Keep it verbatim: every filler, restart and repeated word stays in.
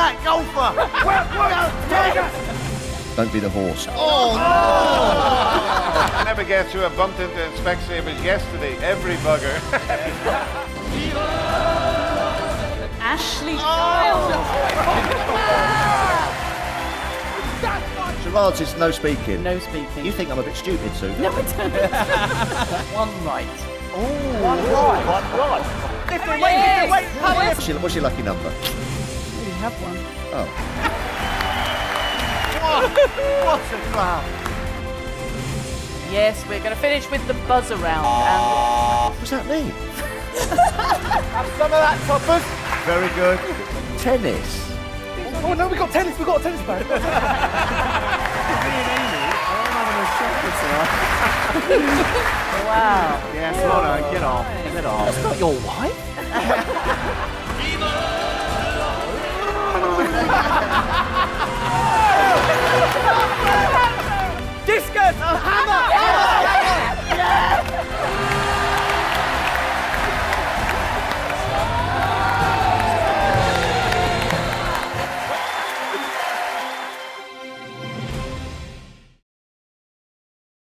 that golfer! Well, well, Don't be the horse. Oh, no! I never guessed who I bumped into in Specsavers yesterday. Every bugger. Ashley Giles. Charades is no speaking. No speaking. You think I'm a bit stupid, Sue? No, I don't. One right. Oh, one right. One right. Lift it, wait, lift it, wait. What's your, what's your lucky number? We have one. Oh. What? What a crowd. Yes, we're going to finish with the buzz around. And What's that mean? Have some of that, toppers. Very good. Tennis. Oh, no, we got tennis. We got a tennis bag. Me and Amy, I'm having a shot with her. wow. Yes, Lorna, get off. Get off. That's not your wife.